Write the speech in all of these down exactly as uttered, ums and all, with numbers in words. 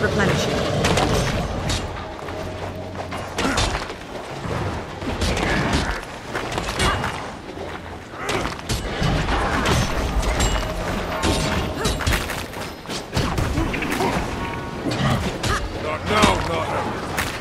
Replenishing. Not now, not ever.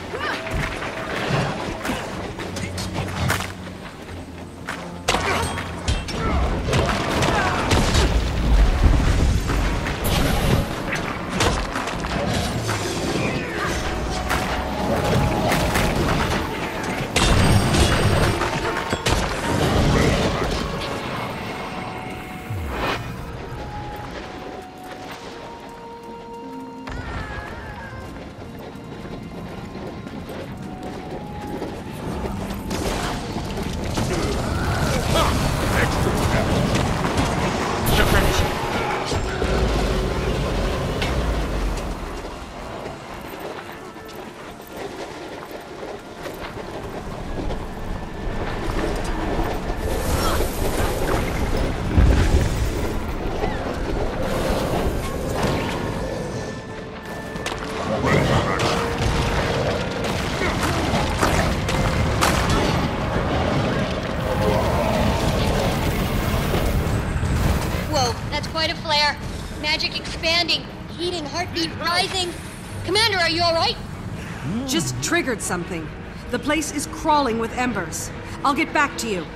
Quite a flare. Magic expanding. Heating, heartbeat rising. Commander, are you alright? Just triggered something. The place is crawling with embers. I'll get back to you.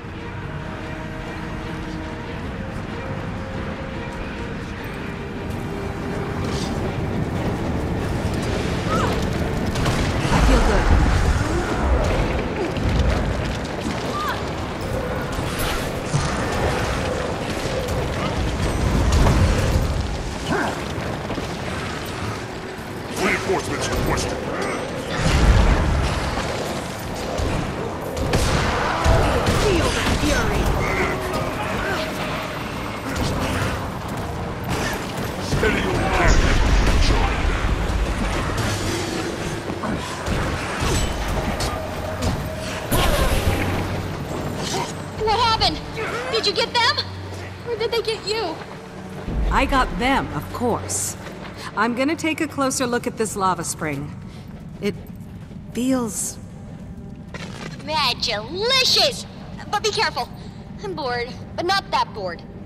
I feel good. Reinforcements requested. Feel the fury. Steady your mind. What happened? Did you get them? Or did they get you? I got them, of course. I'm gonna take a closer look at this lava spring. It feels... Mad-delicious! But be careful. I'm bored, but not that bored.